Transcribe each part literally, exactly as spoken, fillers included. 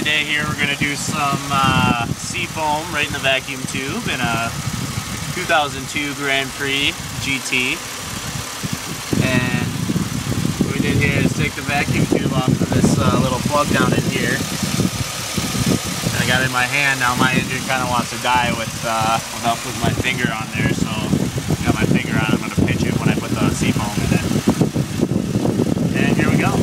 today here we're going to do some uh, seafoam right in the vacuum tube in a two thousand two Grand Prix G T. And what we did here is take the vacuum tube off of this uh, little plug down in here. And I got it in my hand. Now my engine kind of wants to die with uh, without putting my finger on there, so I got my finger on it. I'm going to pinch it when I put the seafoam in it. And here we go.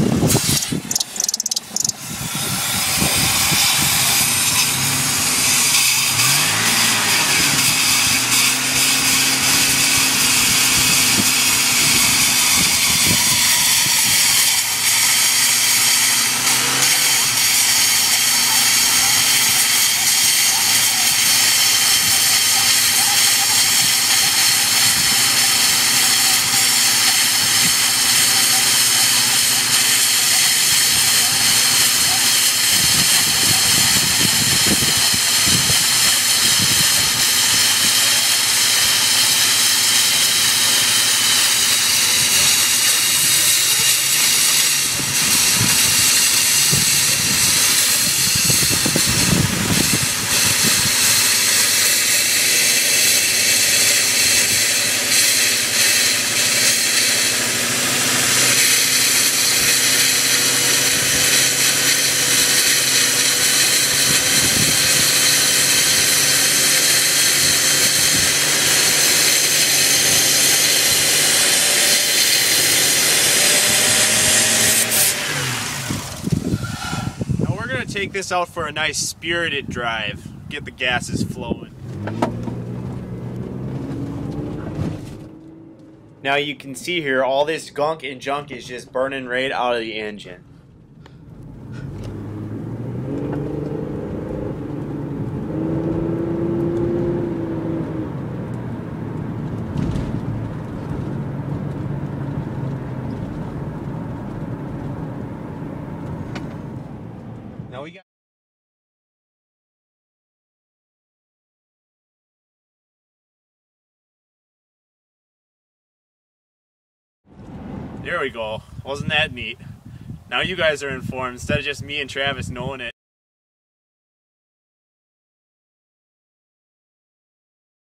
Take this out for a nice spirited drive, get the gases flowing. Now you can see here all this gunk and junk is just burning right out of the engine. Now we got There we go. Wasn't that neat? Now you guys are informed instead of just me and Travis knowing it.